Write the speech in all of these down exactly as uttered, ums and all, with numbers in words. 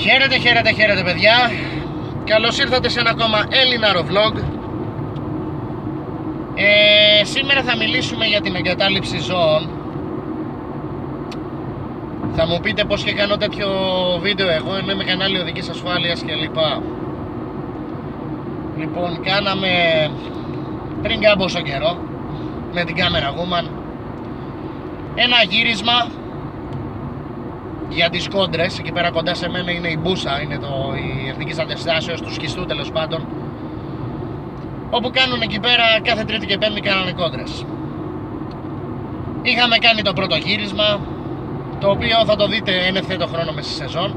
Χαίρετε, χαίρετε, χαίρετε παιδιά. Καλώς ήρθατε σε ένα ακόμα Ελληνάρο vlog. ε, Σήμερα θα μιλήσουμε για την εγκατάλειψη ζώων. Θα μου πείτε πως και κάνω τέτοιο βίντεο εγώ, ενώ είμαι κανάλι οδικής ασφάλειας κλπ. Λοιπόν, κάναμε πριν κάμποσο καιρό με την κάμερα Woman ένα γύρισμα για τις κόντρες. Εκεί πέρα κοντά σε μένα είναι η Μπούσα, είναι το, η Εθνικής Αντιστάσεως του Σκιστού τέλος πάντων, όπου κάνουν εκεί πέρα κάθε Τρίτη και Πέμπτη κάνανε κόντρες. Είχαμε κάνει το πρώτο γύρισμα, το οποίο θα το δείτε εν ευθέτω χρόνο μες στη σεζόν,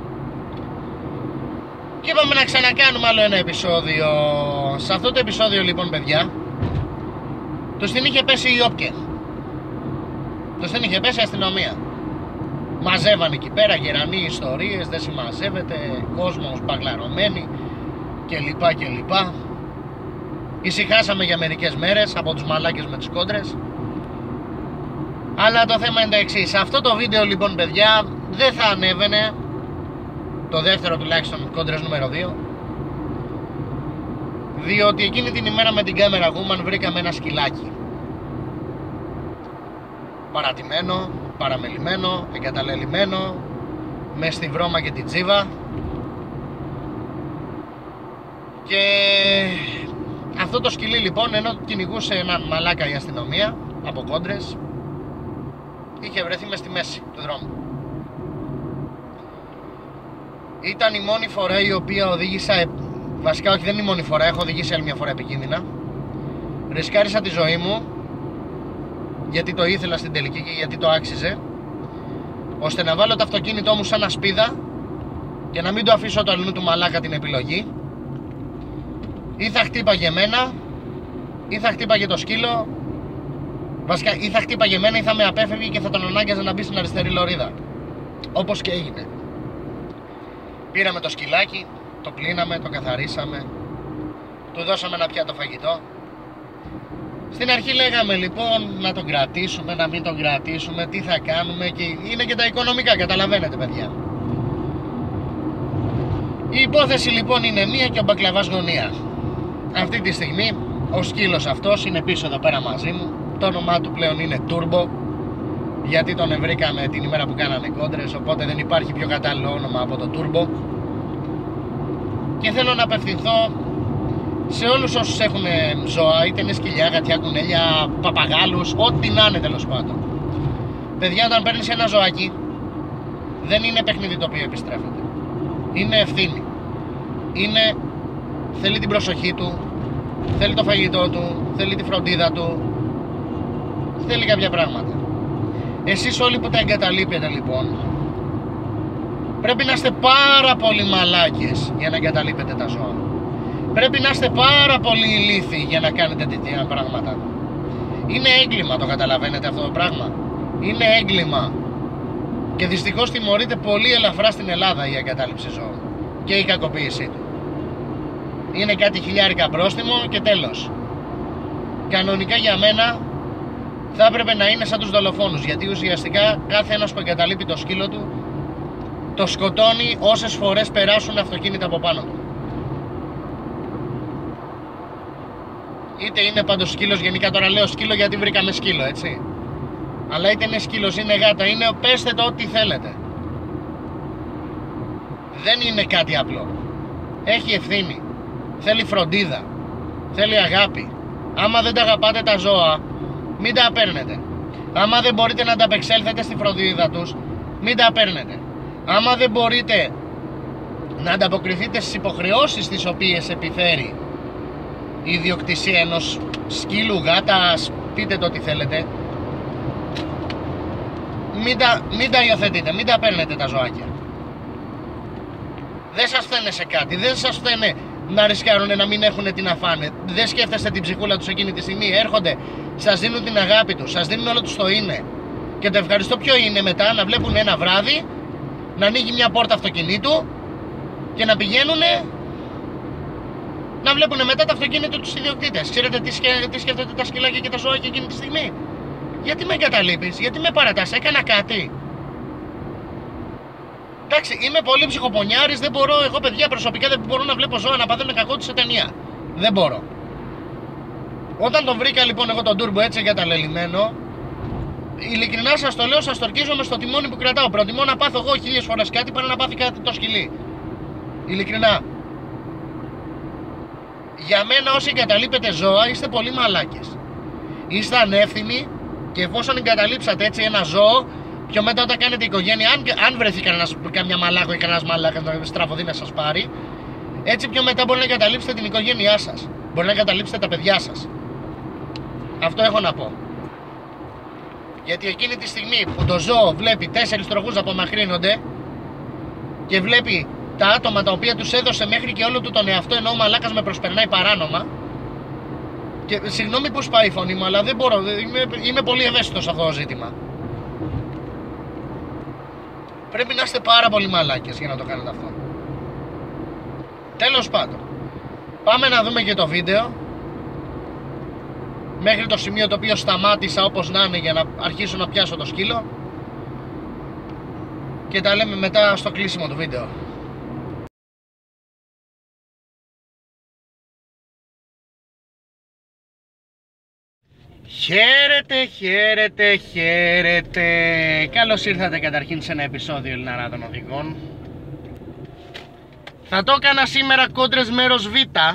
και είπαμε να ξανακάνουμε άλλο ένα επεισόδιο. Σε αυτό το επεισόδιο λοιπόν παιδιά, τους την είχε πέσει η ΟΠΚΕ, τους την είχε πέσει η αστυνομία. Μαζεύαν εκεί πέρα γερανοί ιστορίες, δεν συμμαζεύεται, κόσμος μπαγλαρωμένοι κλπ κλπ. Ησυχάσαμε για μερικές μέρες από τους μαλάκες με τις κόντρες. Αλλά το θέμα είναι το εξής. Αυτό το βίντεο λοιπόν παιδιά δεν θα ανέβαινε, το δεύτερο τουλάχιστον κόντρες νούμερο δύο, διότι εκείνη την ημέρα με την κάμερα Woman βρήκαμε ένα σκυλάκι παρατημένο, παραμελημένο, εγκαταλελειμμένο, μες στη βρώμα και την τζίβα. Και αυτό το σκυλί λοιπόν, ενώ κυνηγούσε έναν μαλάκα η αστυνομία από κόντρες, είχε βρεθεί μες στη μέση του δρόμου. Ήταν η μόνη φορά η οποία οδήγησα, βασικά όχι, δεν είναι η μόνη φορά, έχω οδηγήσει άλλη μια φορά επικίνδυνα. Ρισκάρισα τη ζωή μου, γιατί το ήθελα στην τελική και γιατί το άξιζε, ώστε να βάλω το αυτοκίνητό μου σαν ασπίδα και να μην το αφήσω το αλλού του μαλάκα την επιλογή. Ή θα χτύπαγε εμένα, ή θα χτύπαγε το σκύλο. Βασικά ή θα χτύπαγε εμένα ή θα με απέφευγε και θα τον ανάγκαζε να μπει στην αριστερή λωρίδα. Όπως και έγινε. Πήραμε το σκυλάκι, το πλύναμε, το καθαρίσαμε, του δώσαμε ένα πιάτο φαγητό. Στην αρχή λέγαμε λοιπόν να τον κρατήσουμε, να μην τον κρατήσουμε, τι θα κάνουμε, και είναι και τα οικονομικά, καταλαβαίνετε παιδιά. Η υπόθεση λοιπόν είναι μία και ο μπακλαβάς γωνία. Αυτή τη στιγμή ο σκύλος αυτός είναι πίσω εδώ πέρα μαζί μου. Το όνομά του πλέον είναι Turbo, γιατί τον βρήκαμε την ημέρα που κάνανε κόντρες, οπότε δεν υπάρχει πιο κατάλληλο όνομα από το Turbo. Και θέλω να απευθυνθώ σε όλους όσους έχουν ζώα, είτε είναι σκυλιά, γατιά, κουνέλια, παπαγάλους, ό,τι να είναι τέλος πάντων. Παιδιά, όταν παίρνεις ένα ζωάκι, δεν είναι παιχνίδι το οποίο επιστρέφεται. Είναι ευθύνη. Είναι, θέλει την προσοχή του, θέλει το φαγητό του, θέλει τη φροντίδα του, θέλει κάποια πράγματα. Εσείς όλοι που τα εγκαταλείπετε λοιπόν, πρέπει να είστε πάρα πολύ μαλάκες για να εγκαταλείπετε τα ζώα. Πρέπει να είστε πάρα πολύ ηλίθιοι για να κάνετε τέτοια πράγματα. Είναι έγκλημα, το καταλαβαίνετε αυτό το πράγμα? Είναι έγκλημα. Και δυστυχώς τιμωρείται πολύ ελαφρά στην Ελλάδα η εγκατάλειψη ζώων και η κακοποίησή του. Είναι κάτι χιλιάρικα πρόστιμο και τέλος. Κανονικά για μένα θα έπρεπε να είναι σαν τους δολοφόνους, γιατί ουσιαστικά κάθε ένας που εγκαταλείπει το σκύλο του το σκοτώνει όσες φορές περάσουν αυτοκίνητα από πάνω του. Είτε είναι πάντως σκύλος, γενικά τώρα λέω σκύλο γιατί βρήκαμε σκύλο, έτσι. Αλλά είτε είναι σκύλος, είναι γάτα, είναι, πέστε το ό,τι θέλετε. Δεν είναι κάτι απλό. Έχει ευθύνη. Θέλει φροντίδα. Θέλει αγάπη. Άμα δεν τα αγαπάτε τα ζώα, μην τα παίρνετε. Άμα δεν μπορείτε να ανταπεξέλθετε στη φροντίδα τους, μην τα παίρνετε. Άμα δεν μπορείτε να ανταποκριθείτε στις υποχρεώσεις τις οποίες επιφέρει η ιδιοκτησία ενός σκύλου, γάτας, πείτε το ό,τι θέλετε, μην τα, μην τα υιοθετείτε, μην τα παίρνετε τα ζωάκια. Δεν σας φταίνε σε κάτι, δεν σας φταίνε να ρισκάρουν να μην έχουν τι να φάνε. Δεν σκέφτεστε την ψυχούλα τους εκείνη τη στιγμή. Έρχονται, σας δίνουν την αγάπη τους, σας δίνουν όλο τους το είναι. Και το ευχαριστώ ποιο είναι μετά? Να βλέπουν ένα βράδυ να ανοίγει μια πόρτα αυτοκινήτου και να πηγαίνουνε να βλέπουν μετά το αυτοκίνητο τους ιδιοκτήτες. Ξέρετε τι, σκέ, τι σκέφτονται τα σκυλάκια και τα ζωάκια εκείνη τη στιγμή? Γιατί με εγκαταλείπεις, γιατί με παρατάς, έκανα κάτι? Εντάξει, είμαι πολύ ψυχοπονιάρης, δεν μπορώ, εγώ παιδιά προσωπικά δεν μπορώ να βλέπω ζώα να παθαίνουν κακό τους σε ταινία. Δεν μπορώ. Όταν τον βρήκα λοιπόν εγώ τον Turbo έτσι εγκαταλελειμμένο, ειλικρινά σας το λέω, σας τορκίζομαι στο τιμόνι που κρατάω. Προτιμώ να πάθω εγώ χίλιες φορές κάτι παρά να πάθει κάτι το σκυλί. Ειλικρινά. Για μένα όσοι εγκαταλείπετε ζώα είστε πολύ μαλάκες. Είστε ανεύθυνοι και εφόσον εγκαταλείψατε έτσι ένα ζώο, πιο μετά όταν κάνετε οικογένεια, αν, αν βρεθεί κανένας, καμιά μαλάκο ή κανένας μαλάκα να στραφωδεί να σας πάρει, έτσι πιο μετά μπορεί να εγκαταλείψετε την οικογένειά σας. Μπορεί να εγκαταλείψετε τα παιδιά σας. Αυτό έχω να πω. Γιατί εκείνη τη στιγμή που το ζώο βλέπει τέσσερις τροχούς να απομακρύνονται και βλέπει τα άτομα τα οποία τους έδωσε μέχρι και όλο του τον εαυτό, ενώ ο μαλάκας με προσπερνάει παράνομα. Και συγγνώμη που σπάει η φωνή μου, αλλά δεν μπορώ, είμαι, είμαι πολύ ευαίσθητος σε αυτό το ζήτημα. Πρέπει να είστε πάρα πολύ μαλάκες για να το κάνετε αυτό. Τέλος πάντων, πάμε να δούμε και το βίντεο μέχρι το σημείο το οποίο σταμάτησα όπως να είναι για να αρχίσω να πιάσω το σκύλο και τα λέμε μετά στο κλείσιμο του βίντεο. Χαίρετε, χαίρετε, χαίρετε. Καλώς ήρθατε καταρχήν σε ένα επεισόδιο Ελληναράδων Οδηγών. Θα το έκανα σήμερα κόντρες μέρος Β,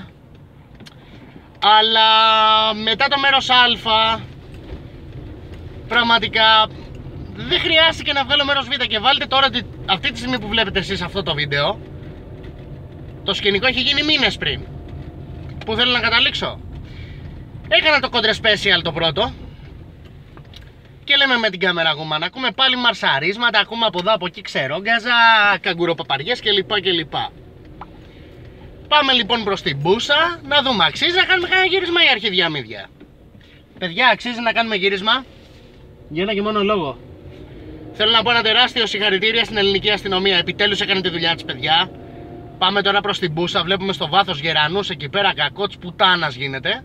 αλλά μετά το μέρος Α πραγματικά δεν χρειάστηκε να βγάλω μέρος Β. Και βάλτε τώρα ότι αυτή τη στιγμή που βλέπετε εσείς αυτό το βίντεο, το σκηνικό έχει γίνει μήνες πριν. Πού θέλω να καταλήξω? Έκανα το Contra Special το πρώτο και λέμε με την κάμερα γουμάνα, ακούμε πάλι μαρσαρίσματα, ακούμε από εδώ από εκεί ξερόγκαζα, καγκουροπαπαριές κλπ κλπ. Πάμε λοιπόν προς την Μπούσα να δούμε, αξίζει να κάνουμε κανένα γύρισμα ή αρχίδια μύδια? Παιδιά, αξίζει να κάνουμε γύρισμα για ένα και μόνο λόγο. Θέλω να πω ένα τεράστιο συγχαρητήρια στην ελληνική αστυνομία, επιτέλους έκανε τη δουλειά της, παιδιά. Πάμε τώρα προς την Μπούσα, βλέπουμε στο βάθος γερανούς εκεί πέρα, κακό της πουτάνας γίνεται.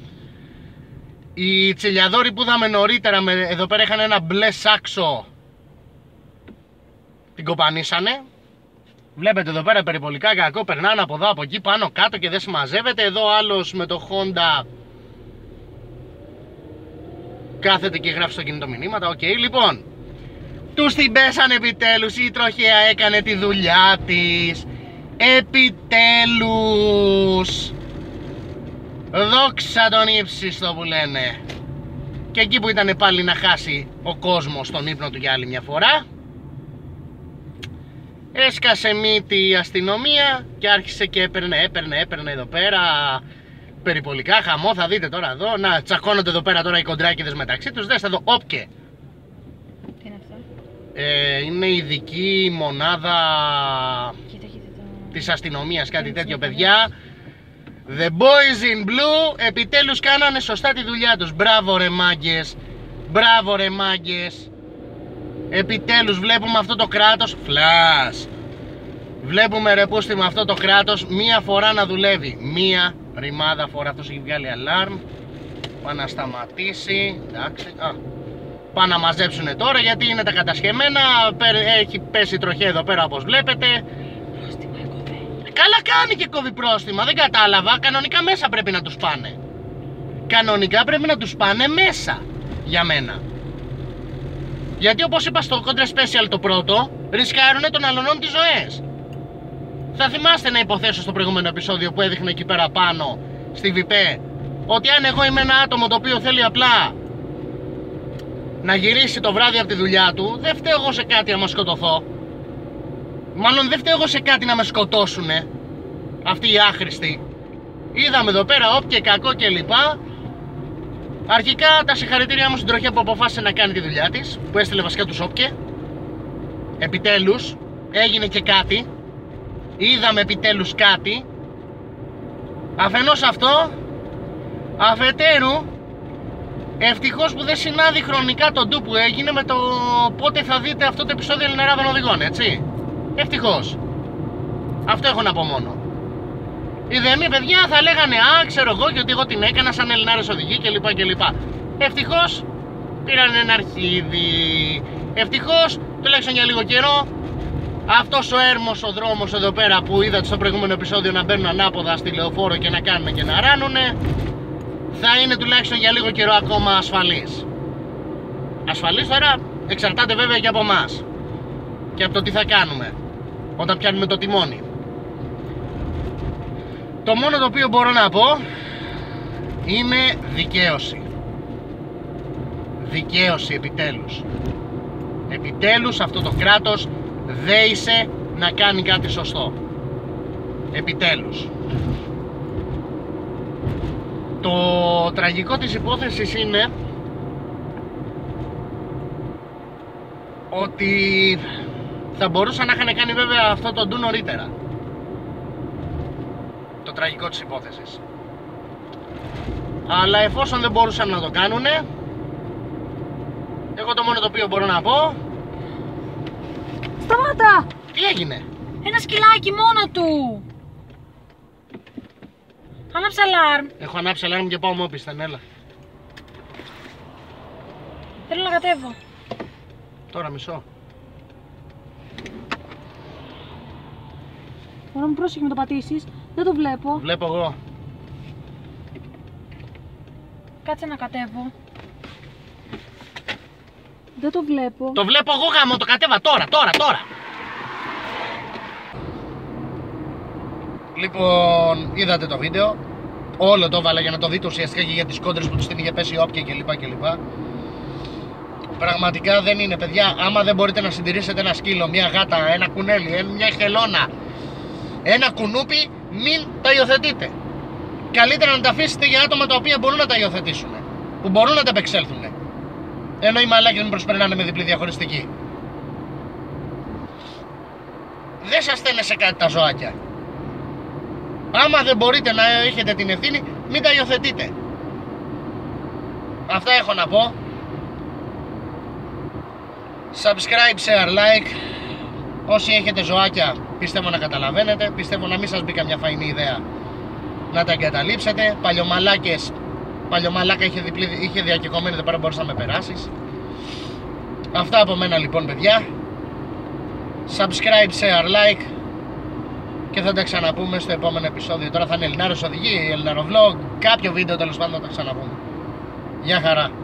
Οι τσιλιαδόροι που είδαμε νωρίτερα με, εδώ πέρα είχαν ένα μπλε σάξο, την κοπανίσανε. Βλέπετε εδώ πέρα περιπολικά κακό, περνάνε από εδώ από εκεί πάνω κάτω και δεν συμμαζεύεται. Εδώ άλλος με το Honda κάθεται και γράφει στο κινητό μηνύματα. Οκ, okay, λοιπόν, τους την πέσανε επιτέλους, η τροχέα έκανε τη δουλειά της. Επιτέλους. Δόξα τον ύψιστο που λένε. Και εκεί που ήταν πάλι να χάσει ο κόσμος τον ύπνο του για άλλη μια φορά, έσκασε μύτη η αστυνομία και άρχισε και έπαιρνε, έπαιρνε, έπαιρνε εδώ πέρα περιπολικά, χαμό, θα δείτε τώρα εδώ. Να τσακώνονται εδώ πέρα τώρα οι κοντράκηδες μεταξύ τους. Δέστε εδώ, όπκε. Τι είναι αυτό? Ε, είναι ειδική μονάδα Κοίτα, κοίτα, το... της αστυνομίας, κάτι τέτοιο, παιδιά. The boys in blue επιτέλους κάνανε σωστά τη δουλειά τους. Μπράβο ρε μάγκες, μπράβο ρε μάγκες. Επιτέλους βλέπουμε αυτό το κράτος, φλας. Βλέπουμε ρε πούστη με αυτό το κράτος μία φορά να δουλεύει. Μία ρημάδα φορά, αυτός έχει βγάλει αλάρμ. Πάει να σταματήσει, εντάξει. Α, πάνε να μαζέψουνε τώρα γιατί είναι τα κατασχεμένα. Έχει πέσει τροχέα εδώ πέρα όπως βλέπετε. Καλά κάνει και κόβει πρόστιμα, δεν κατάλαβα. Κανονικά μέσα πρέπει να τους πάνε. Κανονικά πρέπει να τους πάνε μέσα. Για μένα. Γιατί όπως είπα στο Contra Special το πρώτο, ρισκάρουνε των αλωνών τις ζωές. Θα θυμάστε να υποθέσω στο προηγούμενο επεισόδιο που έδειχνε εκεί πέρα πάνω στη Βιπέ, ότι αν εγώ είμαι ένα άτομο το οποίο θέλει απλά να γυρίσει το βράδυ από τη δουλειά του, δεν φταίω εγώ σε κάτι άμα σκοτωθώ. Μάλλον δεν φταίω εγώ σε κάτι να με σκοτώσουνε αυτοί οι άχρηστοι. Είδαμε εδώ πέρα όποιε κακό και λοιπά. Αρχικά τα συγχαρητήριά μου στην τροχέα που αποφάσισε να κάνει τη δουλειά της, που έστειλε βασικά τους όποιε. Επιτέλους έγινε και κάτι. Είδαμε επιτέλους κάτι. Αφενός αυτό, αφετέρου ευτυχώς που δεν συνάδει χρονικά το ντου που έγινε με το πότε θα δείτε αυτό το επεισόδιο Ελληναράδων Οδηγών, έτσι. Ευτυχώς. Αυτό έχω να πω μόνο. Οι δεμοί παιδιά θα λέγανε α, ξέρω εγώ και ότι εγώ την έκανα σαν Ελληνάρες οδηγοί κλπ κλπ. Ευτυχώς πήραν ένα αρχίδι. Ευτυχώς τουλάχιστον για λίγο καιρό Αυτός ο έρμος ο δρόμος εδώ πέρα που είδατε στο προηγούμενο επεισόδιο να μπαίνουν ανάποδα στη λεωφόρο και να κάνουν και να ράνουνε, θα είναι τουλάχιστον για λίγο καιρό ακόμα ασφαλής. Ασφαλής τώρα εξαρτάται βέβαια και από εμάς και από το τι θα κάνουμε όταν πιάνουμε το τιμόνι. Το μόνο το οποίο μπορώ να πω είναι δικαίωση. Δικαίωση επιτέλους. Επιτέλους αυτό το κράτος δέησε να κάνει κάτι σωστό. Επιτέλους. Το τραγικό της υπόθεσης είναι ότι θα μπορούσαν να είχαν κάνει βέβαια αυτό το ντου νωρίτερα. Το τραγικό της υπόθεσης. Αλλά εφόσον δεν μπορούσαν να το κάνουνε, εγώ το μόνο το οποίο μπορώ να πω... Σταμάτα! Τι έγινε? Ένα σκυλάκι μόνο του! Άναψε αλάρμ. Έχω ανάψει αλάρμ και πάω μόπισθεν, έλα. Θέλω να κατέβω. Τώρα μισό. Μπορώ να μου πρόσεχε να το πατήσεις. Δεν το βλέπω. Βλέπω εγώ. Κάτσε να κατέβω. Δεν το βλέπω. Το βλέπω εγώ γάμο, το κατέβα τώρα, τώρα, τώρα. Λοιπόν, είδατε το βίντεο. Όλο το έβαλα για να το δείτε ουσιαστικά και για τις κόντρες που τους την είχε πέσει όποια κλπ. κλπ. Πραγματικά δεν είναι, παιδιά. Άμα δεν μπορείτε να συντηρήσετε ένα σκύλο, μια γάτα, ένα κουνέλι, μια χελώνα, ένα κουνούπι, μην τα υιοθετείτε. Καλύτερα να τα αφήσετε για άτομα τα οποία μπορούν να τα υιοθετήσουν, που μπορούν να τα επεξέλθουν. Ενώ οι μαλάκες μην προσπερνάνε με διπλή διαχωριστική. Δεν σας στέλνε σε κάτι τα ζωάκια. Άμα δεν μπορείτε να έχετε την ευθύνη, μην τα υιοθετείτε. Αυτά έχω να πω. Subscribe, share, like. Όσοι έχετε ζωάκια, πιστεύω να καταλαβαίνετε. Πιστεύω να μην σας μπει καμιά φαϊνή ιδέα να τα εγκαταλείψετε. Παλιωμαλάκες, παλιωμαλάκα είχε, διπλή, είχε διακεκομένη, δεν μπορείς να με περάσεις. Αυτά από μένα λοιπόν, παιδιά. Subscribe, share, like. Και θα τα ξαναπούμε στο επόμενο επεισόδιο. Τώρα θα είναι Ελληνάρος οδηγεί, Ελληνάρο vlog, κάποιο βίντεο τέλος πάντων θα τα ξαναπούμε. Γεια χαρά.